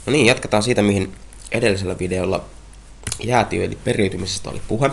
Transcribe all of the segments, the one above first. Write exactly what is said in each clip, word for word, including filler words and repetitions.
No niin, jatketaan siitä, mihin edellisellä videolla jäätiin, eli periytymisestä oli puhe.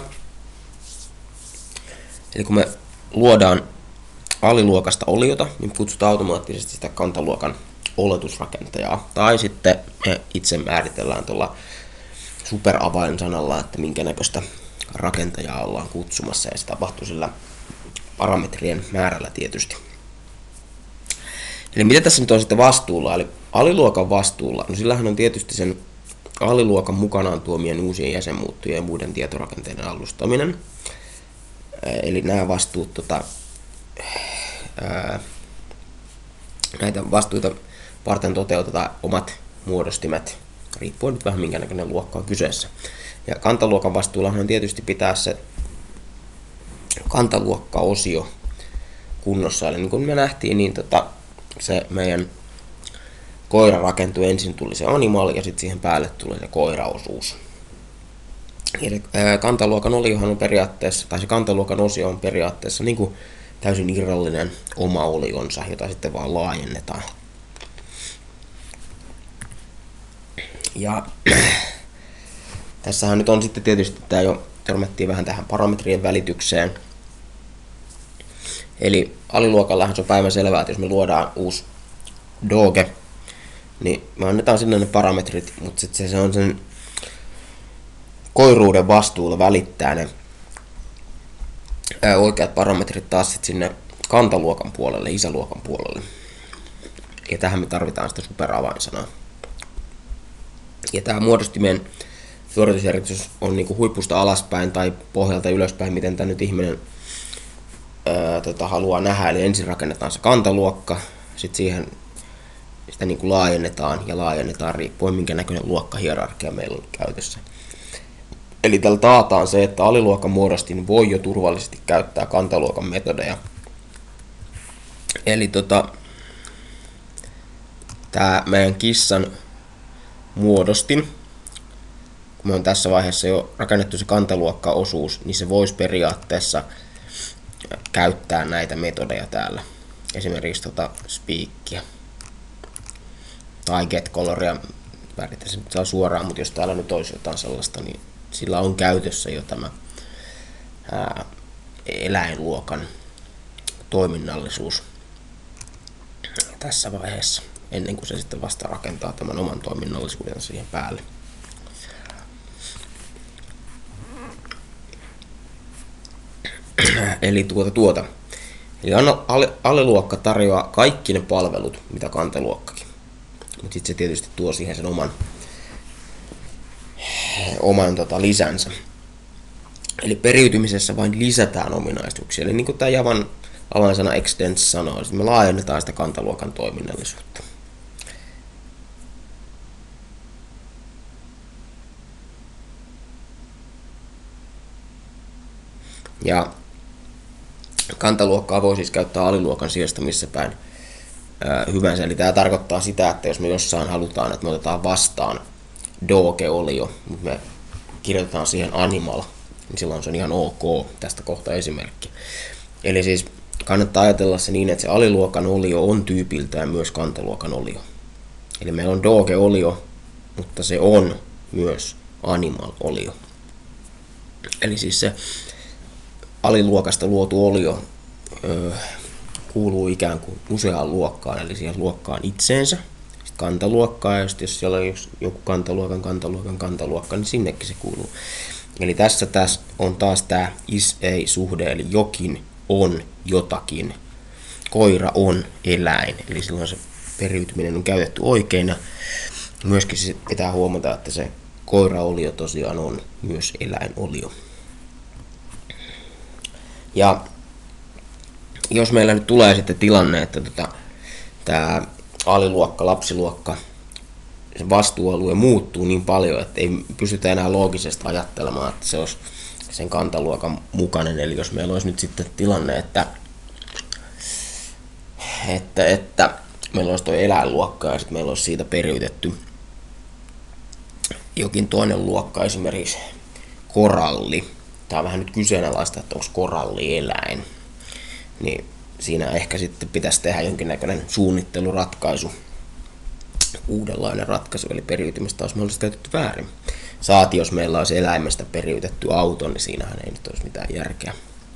Eli kun me luodaan aliluokasta oliota, niin kutsutaan automaattisesti sitä kantaluokan oletusrakentajaa. Tai sitten me itse määritellään tuolla superavainsanalla, että minkä näköistä rakentajaa ollaan kutsumassa, ja se tapahtuu sillä parametrien määrällä tietysti. Eli mitä tässä nyt on sitten vastuulla? Eli aliluokan vastuulla, no sillähän on tietysti sen aliluokan mukanaan tuomien uusien jäsenmuuttujen ja muiden tietorakenteiden alustaminen. Eli nämä vastuut, tota, ää, näitä vastuita varten toteutetaan omat muodostimet, riippuen nyt vähän minkä näköinen luokka on kyseessä. Ja kantaluokan vastuullahan on tietysti pitää se kantaluokka-osio kunnossa. Eli niin kuin me nähtiin, niin tota, se meidän koira rakentui, ensin tuli se animal ja sitten siihen päälle tuli se koiraosuus. Eli ää, kantaluokan oliohan on periaatteessa, tai se kantaluokan osio on periaatteessa niin kuin täysin irrallinen oma olionsa, jota sitten vaan laajennetaan. Ja tässähän nyt on sitten tietysti, tämä jo törmättiin vähän tähän parametrien välitykseen. Eli aliluokallahan se on päivänselvää, että jos me luodaan uusi doge, niin me annetaan sinne ne parametrit, mutta sitten se on sen koiruuden vastuulla välittää ne ää, oikeat parametrit taas sit sinne kantaluokan puolelle, isäluokan puolelle. Ja tähän me tarvitaan sitä superavainsanaa. Ja tämä muodostimen suoritusjärjestys on niinku huipusta alaspäin tai pohjalta ylöspäin, miten tämä nyt ihminen ää, tota, haluaa nähdä. Eli ensin rakennetaan se kantaluokka, sitten siihen sitä niinku laajennetaan ja laajennetaan riippuen minkä näköinen luokkahierarkia meillä on käytössä. Eli tällä taataan se, että aliluokan muodostin voi jo turvallisesti käyttää kantaluokan metodeja. Eli tota, tämä meidän kissan muodostin, kun me on tässä vaiheessa jo rakennettu se kantaluokka-osuus, niin se voisi periaatteessa käyttää näitä metodeja täällä. Esimerkiksi tota speakia tai getColoria. Väritän se nyt saa suoraan, mutta jos täällä nyt olisi jotain sellaista, niin sillä on käytössä jo tämä ää, eläinluokan toiminnallisuus tässä vaiheessa, ennen kuin se sitten vasta rakentaa tämän oman toiminnallisuuden siihen päälle. Eli tuota tuota. Eli aliluokka tarjoaa kaikki ne palvelut, mitä kantaluokkakin. Mutta sitten se tietysti tuo siihen sen oman oman tota, lisänsä. Eli periytymisessä vain lisätään ominaisuuksia. Eli niin kuin tämä Javan avainsana extends sanoo, niin me laajennetaan sitä kantaluokan toiminnallisuutta. Ja kantaluokkaa voi siis käyttää aliluokan sijasta missä päin ää, hyvänsä. Eli tämä tarkoittaa sitä, että jos me jossain halutaan, että me otetaan vastaan doge-olio, mutta me kirjoitetaan siihen animal, niin silloin se on ihan ok. Tästä kohta esimerkki. Eli siis kannattaa ajatella se niin, että se aliluokan olio on tyypiltään myös kantaluokan olio. Eli meillä on doge-olio, mutta se on myös animal-olio. Eli siis se aliluokasta luotu olio öö, kuuluu ikään kuin useaan luokkaan, eli siihen luokkaan itseensä. Kantaluokkaa, ja jos siellä on joku kantaluokan, kantaluokan, kantaluokka, niin sinnekin se kuuluu. Eli tässä, tässä on taas tämä is-ei-suhde, eli jokin on jotakin. Koira on eläin, eli silloin se periytyminen on käytetty oikein. Ja myöskin pitää huomata, että se koiraolio tosiaan on myös eläinolio. Ja jos meillä nyt tulee sitten tilanne, että tota, tämä aliluokka, lapsiluokka, se vastuualue muuttuu niin paljon, että ei pystytä enää loogisesti ajattelemaan, että se olisi sen kantaluokan mukainen. Eli jos meillä olisi nyt sitten tilanne, että, että, että meillä olisi tuo eläinluokka ja sitten meillä olisi siitä periytetty jokin toinen luokka, esimerkiksi koralli. Tämä on vähän nyt kyseenalaista, että onko koralli eläin. Niin siinä ehkä sitten pitäisi tehdä jonkinnäköinen suunnitteluratkaisu uudenlainen ratkaisu, eli periytymistä olisi mahdollisesti käytetty väärin. Saati, jos meillä olisi eläimestä periytetty auto, niin siinähän ei nyt olisi mitään järkeä.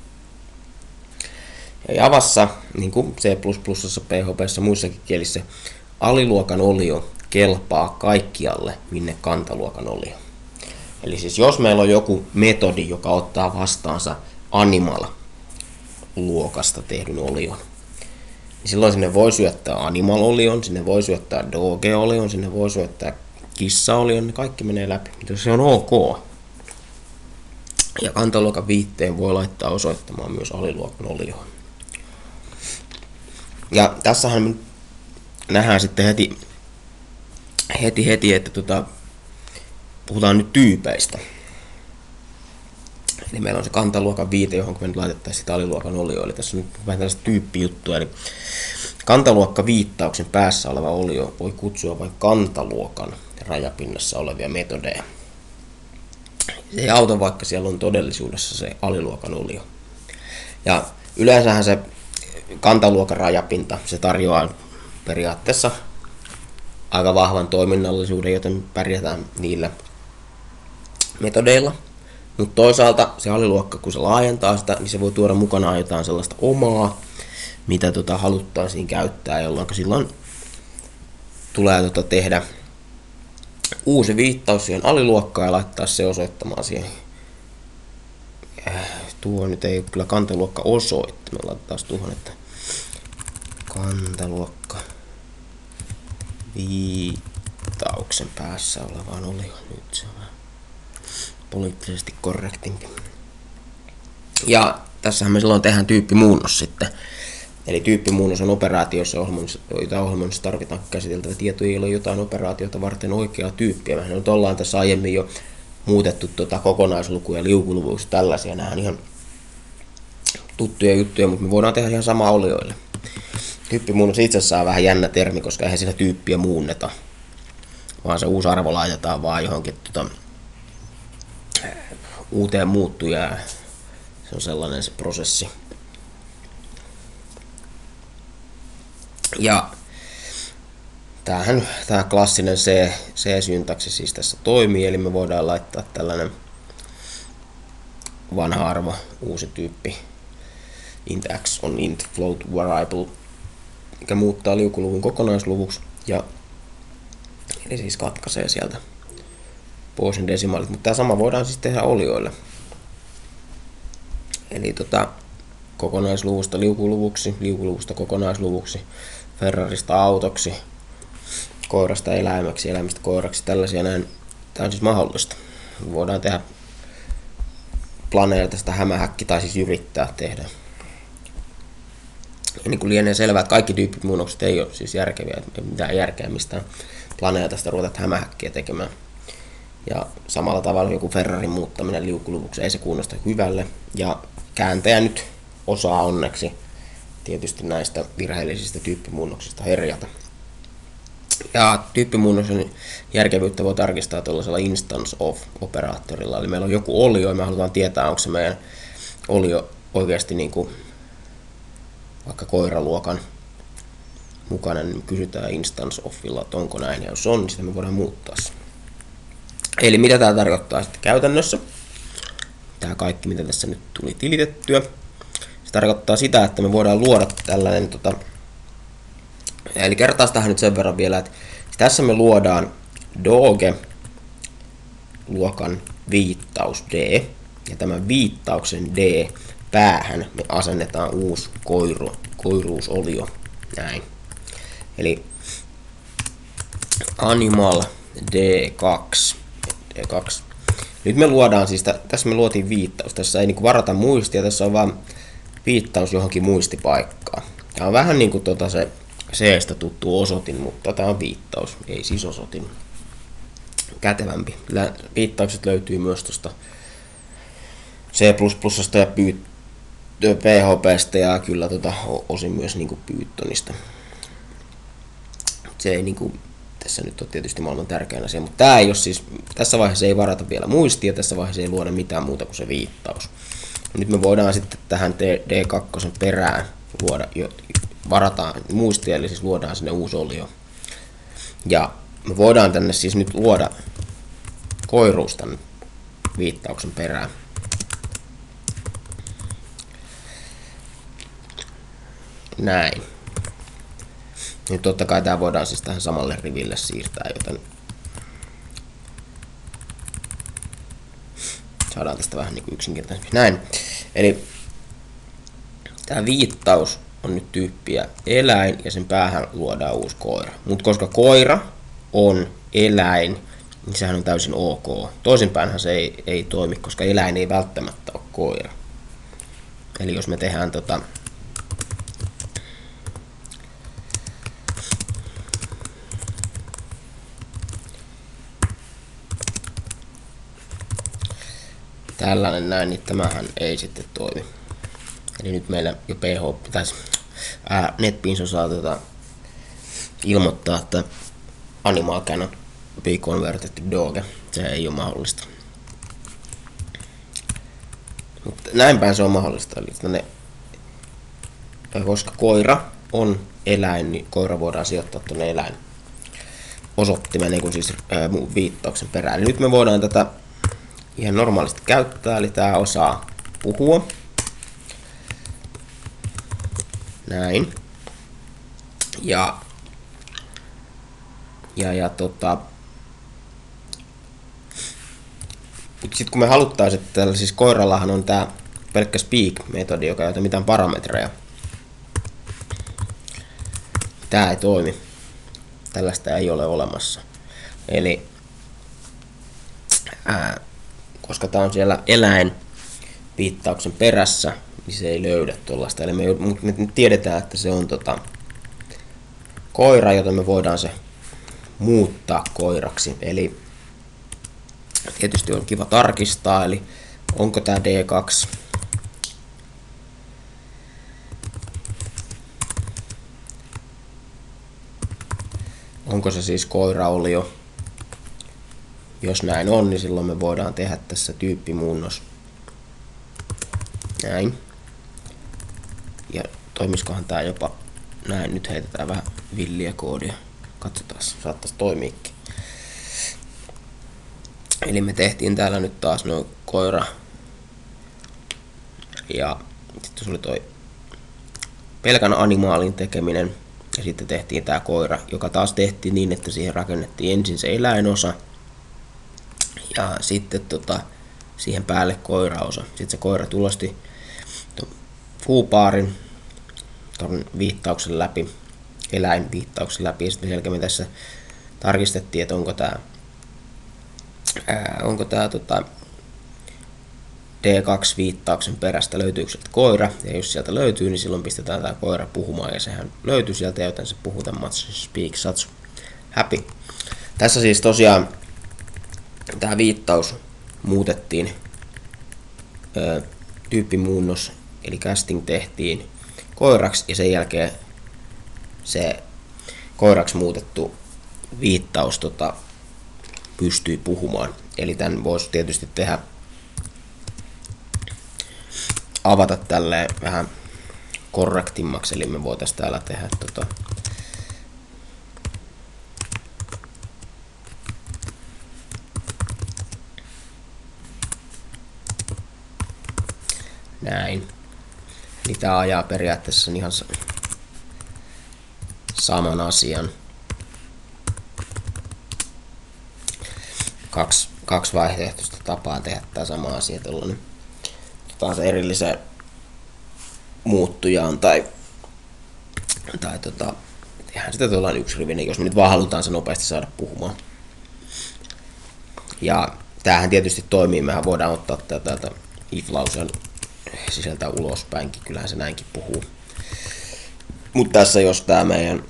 Ja Javassa, niin kuin C plus plus, P H P, muissakin kielissä, aliluokan olio kelpaa kaikkialle, minne kantaluokan olio. Eli siis jos meillä on joku metodi, joka ottaa vastaansa animal-luokasta tehdyn olion, niin silloin sinne voi syöttää animal-olion, sinne voi syöttää doge-olion, sinne voi syöttää kissa-olion, ne kaikki menee läpi. Se on ok. Ja kantaluokan viitteen voi laittaa osoittamaan myös aliluokan olioon. Ja tässähän me nähdään sitten heti, heti, heti että tota, puhutaan nyt tyypeistä. Eli meillä on se kantaluokan viite, johon me nyt laitettaisiin sitä aliluokan olio. Eli tässä on nyt vähän tällaista tyyppijuttua. Eli kantaluokka viittauksen päässä oleva olio voi kutsua vain kantaluokan rajapinnassa olevia metodeja. Se ei auta, vaikka siellä on todellisuudessa se aliluokan olio. Ja yleensähän se kantaluokan rajapinta, se tarjoaa periaatteessa aika vahvan toiminnallisuuden, joten pärjätään niillä metodeilla. Mutta toisaalta se aliluokka, kun se laajentaa sitä, niin se voi tuoda mukanaan jotain sellaista omaa, mitä tota haluttaisiin käyttää, jolloin silloin tulee tota tehdä uusi viittaus siihen aliluokkaan ja laittaa se osoittamaan siihen. Tuo nyt ei ole kyllä kantaluokka osoitti. Me laitetaan tuohon, että kantaluokka viittauksen päässä olevaan olio. Nyt se on vähän poliittisesti korrektimpi. Ja tässähän me silloin tehdään tyyppimuunnos sitten. Eli tyyppimuunnos on operaatio, jossa ohjelmoinnissa tarvitaan käsiteltävä tieto, ei ole jotain operaatiota varten oikeaa tyyppiä. Mehän nyt ollaan tässä aiemmin jo muutettu tuota kokonaislukuja, liukuluvuus, tällaisia. Nämä on ihan tuttuja juttuja, mutta me voidaan tehdä ihan sama olioille. Tyyppimuunnos itse asiassa on vähän jännä termi, koska eihän siinä tyyppiä muunneta, vaan se uusi arvo laitetaan vaan johonkin tuota, uuteen muuttujaan. Se on sellainen se prosessi. Ja tämähän, tämä klassinen C, C-syntaksi siis tässä toimii, eli me voidaan laittaa tällainen vanha arvo, uusi tyyppi, int x on int float variable, mikä muuttaa liukuluvun kokonaisluvuksi, ja eli siis katkaisee sieltä pois ne desimaalit, mutta tämä sama voidaan siis tehdä olioille. Eli tota, kokonaisluvusta liukuluvuksi, liukuluvusta kokonaisluvuksi, Ferrarista autoksi, koirasta eläimeksi, eläimistä koiraksi, tällaisia näin. Tämä on siis mahdollista. Voidaan tehdä planeetasta hämähäkki tai siis yrittää tehdä. Ja niin kuin lienee selvää, että kaikki tyyppimuunnokset ei ole siis järkeviä, ei mitään järkeä mistään planeetasta ruveta hämähäkkiä tekemään. Ja samalla tavalla joku Ferrarin muuttaminen liukuluvuksi ei se kuulosta hyvälle. Ja kääntäjä nyt osaa onneksi tietysti näistä virheellisistä tyyppimuunnoksista herjata. Ja tyyppimuunnoksen järkevyyttä voi tarkistaa tuollaisella instance of-operaattorilla. Eli meillä on joku olio ja me halutaan tietää, onko se meidän olio oikeasti niin kuin vaikka koiraluokan mukana, niin kysytään instance ofilla, että onko näin, ja jos on, niin sitä me voidaan muuttaa se. Eli mitä tämä tarkoittaa sitten käytännössä? Tämä kaikki, mitä tässä nyt tuli tilitettyä. Se tarkoittaa sitä, että me voidaan luoda tällainen, tota, eli kertaan tähän nyt sen verran vielä, että tässä me luodaan doge-luokan viittaus D, ja tämän viittauksen D päähän me asennetaan uusi koiru, koiruusolio, näin. Eli animal D kaksi. D kaksi. Nyt me luodaan siis, tässä me luotiin viittaus, tässä ei niinku varata muistia, tässä on vaan viittaus johonkin muistipaikkaan. Tämä on vähän niin kuin tota se C-stä tuttu osoitin, mutta tämä on viittaus, ei siis osoitin. Kätevämpi. Viittaukset löytyy myös tuosta C plus plus ja P H P:stä ja kyllä tota, osin myös niin kuin Pythonista. Se ei niin kuin, tässä nyt ole tietysti maailman tärkein asia, mutta tämä ei ole siis, tässä vaiheessa ei varata vielä muistia, tässä vaiheessa ei luoda mitään muuta kuin se viittaus. Nyt me voidaan sitten tähän D kaksi perään luoda, varataan muistia, eli siis luodaan sinne uusi olio. Ja me voidaan tänne siis nyt luoda koiruus tänne viittauksen perään. Näin. Nyt totta kai tää voidaan siis tähän samalle riville siirtää, joten saadaan tästä vähän niin kuin yksinkertaisempi. Näin. Eli tämä viittaus on nyt tyyppiä eläin ja sen päähän luodaan uusi koira. Mutta koska koira on eläin, niin sehän on täysin ok. Toisinpäinhän se ei, ei toimi, koska eläin ei välttämättä ole koira. Eli jos me tehdään tota tällainen näin, niin tämähän ei sitten toimi. Eli nyt meillä jo P H pitäisi, ää, NetBeans osaa tota, ilmoittaa, että animal cannot be converted to dog. Se ei ole mahdollista. Mutta näinpäin se on mahdollista. Eli tänne, koska koira on eläin, niin koira voidaan sijoittaa tuonne eläin osoittimen, niin kuin siis ää, viittauksen perään. Eli nyt me voidaan tätä ihan normaalisti käyttää, eli tää osaa puhua. Näin. Ja, ja, ja tota, sitten kun me haluttais, että tällä siis koirallahan on tää pelkkä speak-metodi, joka ei ota mitään parametreja. Tää ei toimi. Tällaista ei ole olemassa. Eli ää, koska tää on siellä eläin viittauksen perässä, niin se ei löydä tuollaista. Eli me, me tiedetään, että se on tota, koira, jota me voidaan se muuttaa koiraksi. Eli tietysti on kiva tarkistaa, eli onko tää D kaksi onko se siis koiraolio. Jos näin on, niin silloin me voidaan tehdä tässä tyyppimuunnos. Näin. Ja toimiskohan tää jopa näin. Nyt heitetään vähän villiä koodia. Katsotaan, saattaisi toimiikin. Eli me tehtiin täällä nyt taas noin koira. Ja sitten se oli toi pelkän animaalin tekeminen. Ja sitten tehtiin tää koira, joka taas tehtiin niin, että siihen rakennettiin ensin se eläinosa. Ja sitten tota, siihen päälle koiraosa. Sitten se koira tulosti fuupaarin tuon viittauksen läpi, eläinviittauksen läpi. Ja sitten selkeämmin tässä tarkistettiin, että onko tämä ää, onko tää, tota, D kaksi viittauksen perästä löytyykö sieltä koira. Ja jos sieltä löytyy, niin silloin pistetään tämä koira puhumaan. Ja sehän löytyy sieltä, joten se puhuu tämän match speak such happy. Tässä siis tosiaan tämä viittaus muutettiin, ö, tyyppimuunnos, eli casting tehtiin koiraksi ja sen jälkeen se koiraksi muutettu viittaus tota, pystyi puhumaan. Eli tämän voisi tietysti tehdä, avata tälleen vähän korrektimmaksi, eli me voitaisiin täällä tehdä tota, näin. Eli tää ajaa periaatteessa ihan saman asian. Kaksi, kaksi vaihtoehtoista tapaa tehdä tämä sama asia. Tuollainen otetaan se erilliseen muuttujaan tai, tai tota, tehdään sitä tuollainen yksirivinen, jos me nyt vaan halutaan se nopeasti saada puhumaan. Ja tämähän tietysti toimii, mehän voidaan ottaa täältä if-lauseen sisältä ulospäinkin, kyllähän se näinkin puhuu. Mutta tässä jos tää meidän,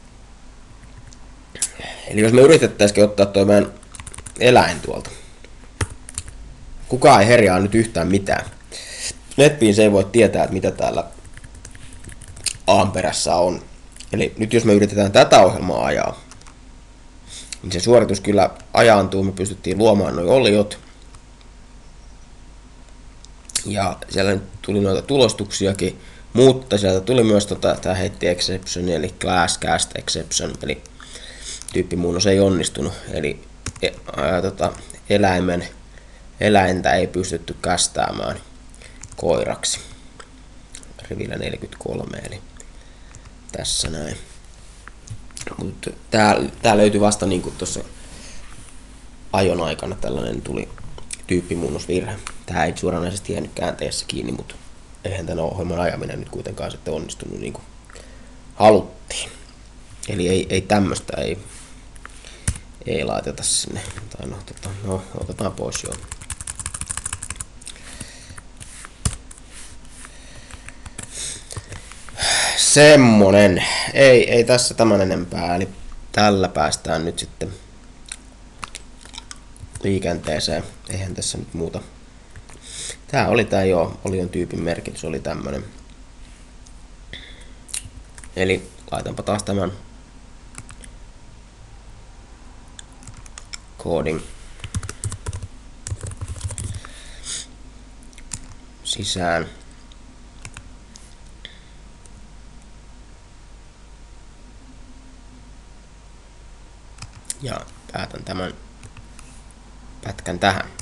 eli jos me yritettäisikin ottaa toi meidän eläin tuolta, kukaan ei herjaa nyt yhtään mitään. NetBeans ei voi tietää, että mitä täällä A:n perässä on. Eli nyt jos me yritetään tätä ohjelmaa ajaa, niin se suoritus kyllä ajaantuu, me pystyttiin luomaan nuo oliot. Ja siellä nyt tuli noita tulostuksiakin, mutta sieltä tuli myös tota, tää heitti exception, eli class cast exception, eli tyyppimuunnos ei onnistunut, eli ää, tota, eläimen, eläintä ei pystytty kästäämään koiraksi. Rivillä neljäkymmentäkolme, eli tässä näin. Mut tää, tää löytyi vasta niinku tuossa ajon aikana, tällainen tuli tyyppimuunnosvirhe. Tää ei suoranaisesti jäänyt käänteessä kiinni, mutta eihän tämän ohjelman ajaminen nyt kuitenkaan sitten onnistunut niin kuin haluttiin. Eli ei, ei tämmöstä ei, ei laiteta sinne. Tai no, tota, no, otetaan pois joo. Semmonen. Ei, ei tässä tämän enempää. Eli tällä päästään nyt sitten liikenteeseen. Eihän tässä nyt muuta. Tää oli tää joo, Olion tyypin merkitys oli tämmönen. Eli laitanpa taas tämän koodin sisään. Ja päätän tämän pätkän tähän.